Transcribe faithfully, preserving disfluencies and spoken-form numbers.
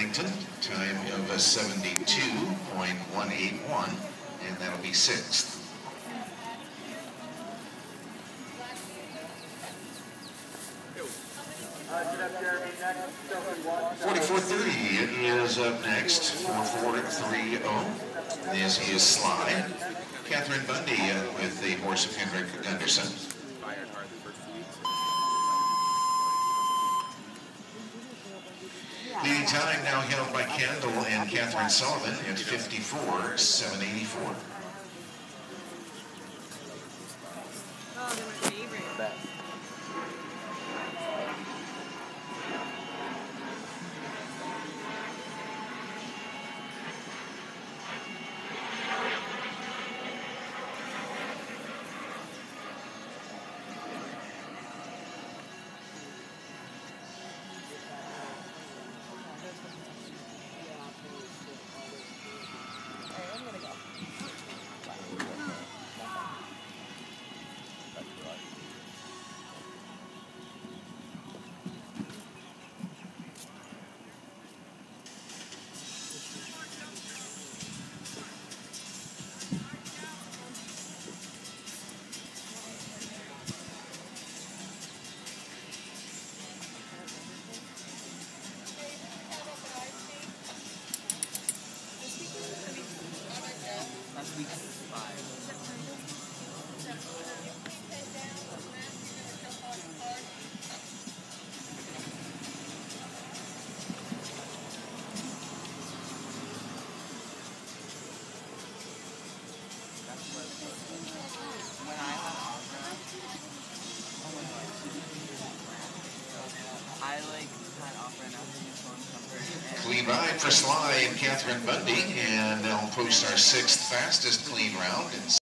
Arlington, time of a seventy-two point one eight one, and that'll be sixth. forty-four thirty is up next, forty-four thirty. This is Sly. Catherine Bundy uh, with the horse of Henrik Gunderson. Leading time now held by Kendall and Catherine Sullivan at fifty-four seven eighty-four. Oh, they're my favorite. Week five. When I had opera, oh my god, I like had opera and I was in the phone comfort. Clean ride for Sly and Catherine Bundy, and they'll post our sixth fastest clean round.